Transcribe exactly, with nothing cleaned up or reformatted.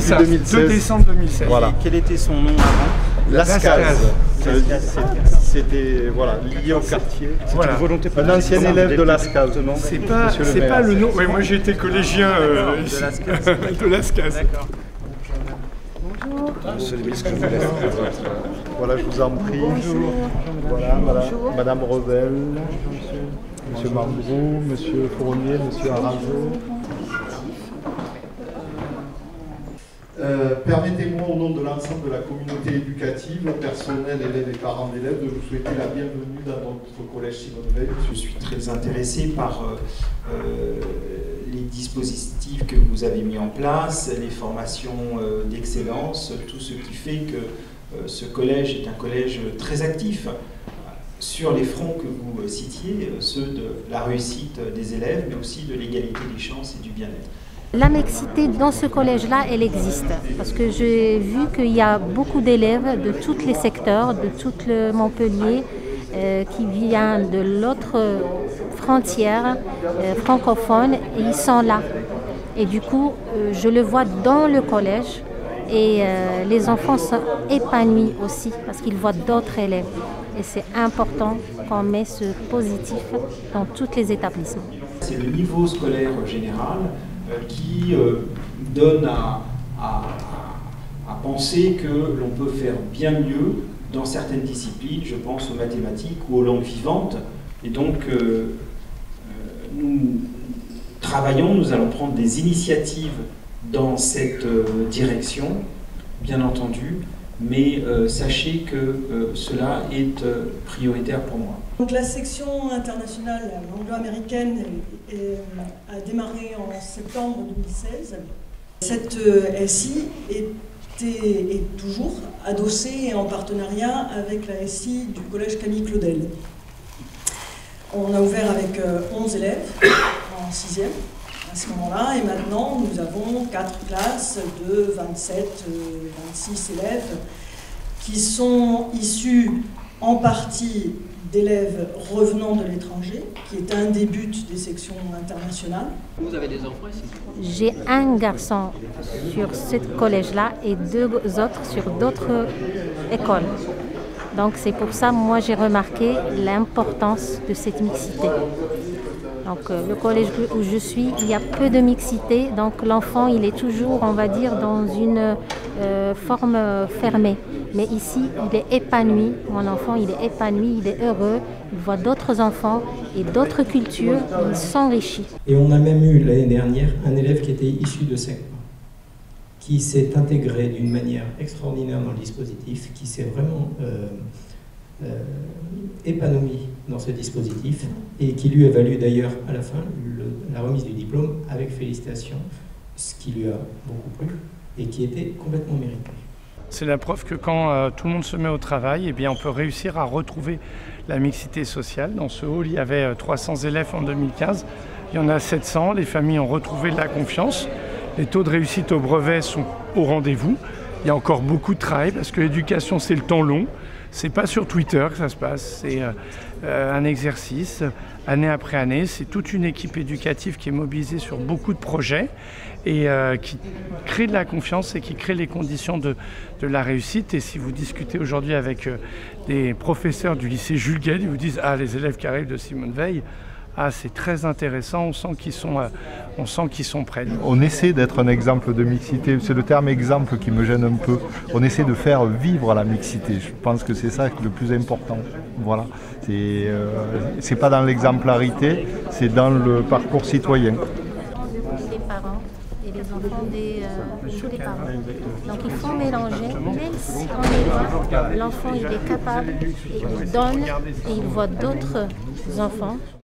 ça, deux mille seize. deux décembre deux mille seize. Voilà. Et quel était son nom avant? Lascaz. C'était voilà, lié au quartier. Voilà. Un ancien élève de Lascaz. C'est pas, c'est pas le nom. Oui, moi j'ai été collégien euh, de ici. Lascaz. de Lascaz. D'accord. Voilà, je vous en prie. Bonjour. Voilà, madame, madame Revel, monsieur Mambrou, monsieur Fournier, monsieur Arazo. Euh, Permettez-moi, au nom de l'ensemble de la communauté éducative, personnel, élèves et parents d'élèves, de vous souhaiter la bienvenue dans notre collège Simone Veil. Je suis très intéressé par euh, euh, les dispositifs que vous avez mis en place, les formations euh, d'excellence, tout ce qui fait que euh, ce collège est un collège très actif sur les fronts que vous citiez, ceux de la réussite des élèves, mais aussi de l'égalité des chances et du bien-être. La mixité dans ce collège-là, elle existe, parce que j'ai vu qu'il y a beaucoup d'élèves de tous les secteurs, de tout le Montpellier, euh, qui viennent de l'autre frontière euh, francophone, et ils sont là. Et du coup, euh, je le vois dans le collège, et euh, les enfants sont épanouis aussi, parce qu'ils voient d'autres élèves. Et c'est important qu'on mette ce positif dans tous les établissements. C'est le niveau scolaire général qui euh, donne à, à, à penser que l'on peut faire bien mieux dans certaines disciplines, je pense aux mathématiques ou aux langues vivantes. Et donc, euh, euh, nous travaillons, nous allons prendre des initiatives dans cette euh, direction, bien entendu, mais euh, sachez que euh, cela est euh, prioritaire pour moi. Donc la section internationale anglo-américaine a démarré en septembre deux mille seize. Cette S I était, est toujours adossée et en partenariat avec la S I du collège Camille Claudel. On a ouvert avec onze élèves en sixième à ce moment-là, et maintenant nous avons quatre classes de vingt-sept vingt-six élèves qui sont issus en partie d'élèves revenant de l'étranger, qui est un des buts des sections internationales. Vous avez des enfants ici? J'ai un garçon sur ce collège-là et deux autres sur d'autres écoles. Donc c'est pour ça, moi, j'ai remarqué l'importance de cette mixité. Donc le collège où je suis, il y a peu de mixité, donc l'enfant, il est toujours, on va dire, dans une euh, forme fermée. Mais ici, il est épanoui, mon enfant, il est épanoui, il est heureux, il voit d'autres enfants et d'autres cultures, il s'enrichit. Et on a même eu l'année dernière un élève qui était issu de SECPA, qui s'est intégré d'une manière extraordinaire dans le dispositif, qui s'est vraiment euh, euh, épanoui dans ce dispositif et qui lui a valu d'ailleurs à la fin le, la remise du diplôme avec félicitations, ce qui lui a beaucoup plu et qui était complètement mérité. C'est la preuve que quand euh, tout le monde se met au travail, eh bien, on peut réussir à retrouver la mixité sociale. Dans ce hall, il y avait euh, trois cents élèves en deux mille quinze. Il y en a sept cents. Les familles ont retrouvé de la confiance. Les taux de réussite au brevet sont au rendez-vous. Il y a encore beaucoup de travail parce que l'éducation, c'est le temps long. C'est pas sur Twitter que ça se passe. C'est euh, euh, un exercice, année après année. C'est toute une équipe éducative qui est mobilisée sur beaucoup de projets et euh, qui crée de la confiance et qui crée les conditions de, de la réussite. Et si vous discutez aujourd'hui avec euh, des professeurs du lycée Jules Guesde, ils vous disent « Ah, les élèves qui arrivent de Simone Veil, ah, c'est très intéressant, on sent qu'ils sont, euh, on sent qu'ils sont prêts. » On essaie d'être un exemple de mixité, c'est le terme exemple qui me gêne un peu. On essaie de faire vivre la mixité, je pense que c'est ça le plus important. Voilà. C'est euh, c'est pas dans l'exemplarité, c'est dans le parcours citoyen. Les parents et les enfants des, euh, tous les parents. Donc il faut mélanger, même si on est loin, l'enfant il est capable et il donne et il voit d'autres enfants.